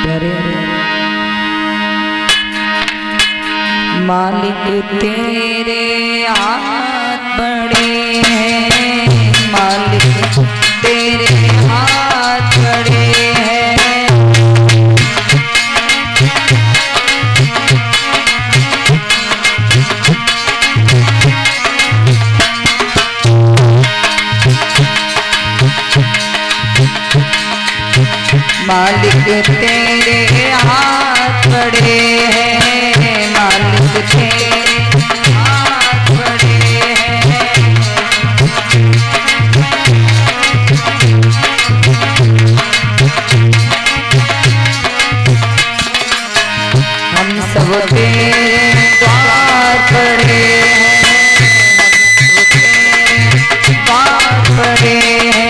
मालिक तेरे हाथ बड़े हैं, मालिक तेरे हाथ बड़े हैं। मालिक तेरे हाथ बड़े हैं, मालिक तेरे हाथ बड़े हैं। हम सब तेरे द्वार पड़े हैं, हम सब तेरे द्वार पड़े हैं।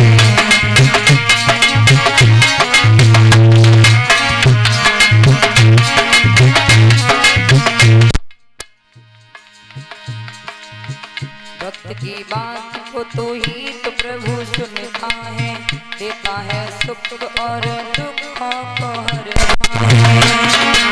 भक्त की बात को तो ही तो प्रभु सुनता है, देता है सुख और दुखों को हरता है।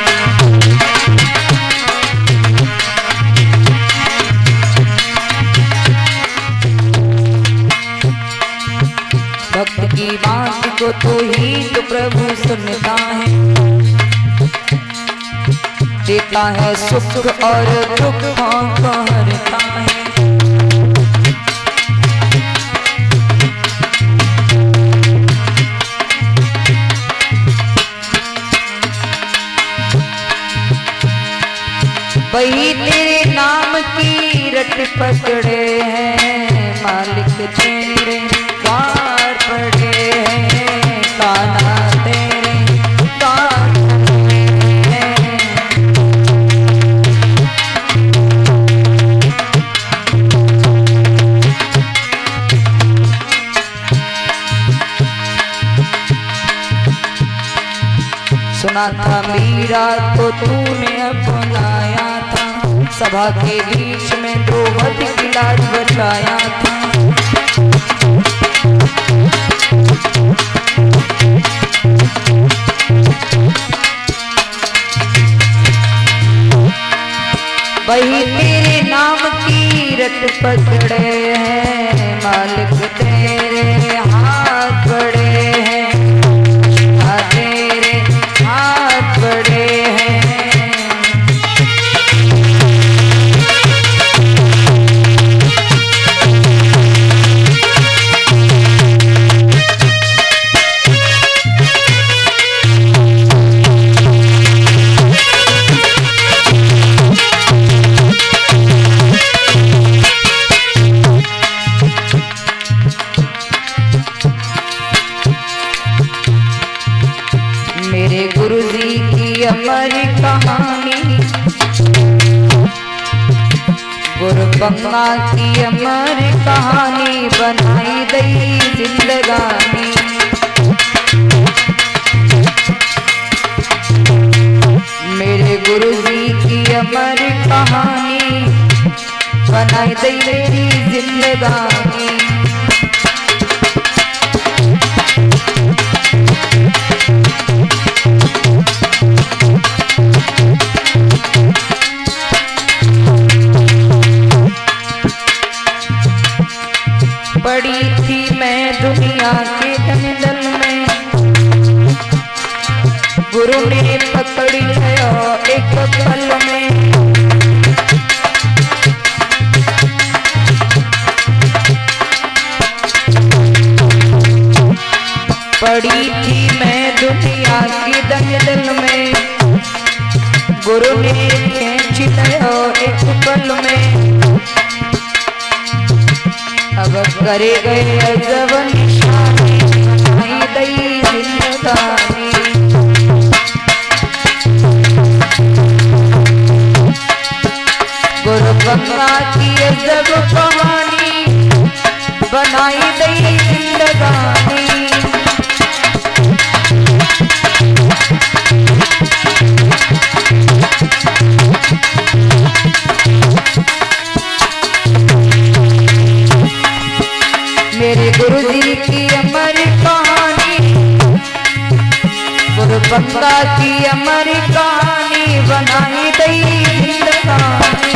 भक्त की बात को तो ही तो प्रभु सुनता है, देता है सुख और दुखों को हरता है। वही तेरे नाम की रट पकड़े हैं, मालिक तेरे द्वार पड़े हैं, कान्हा तेरे द्वार पड़े हैं। सुना था मीरा को तूने अपनाया था, सभा के बीच में द्रौपदी की लाज बचाया था। वही तेरे नाम की रट पकड़े हैं, मालिक तेरे हाथ बड़े हैं, तेरे हाथ बड़े हैं। मेरे गुरुजी की अमर कहानी, गुरु बंगा की अमर कहानी बनाई गई जिंदगानी। मेरे गुरुजी की अमर कहानी बनाई गई जिंदगानी। पड़ी थी मैं दुनिया के दलदल में, गुरु ने पकड़ी है एक पल में। पड़ी थी मैं दुनिया के दलदल में, गुरु ने खींच लिया एक पल में। अब करे गए अजब निशानी, बनाई गई जिंदगानी। गुरु गंगा की अजब कहानी बनाई गई जिंदगानी। मेरे गुरुजी की अमर कहानी, गुरु बंगा की अमर कहानी बनाई दई जिंदगानी।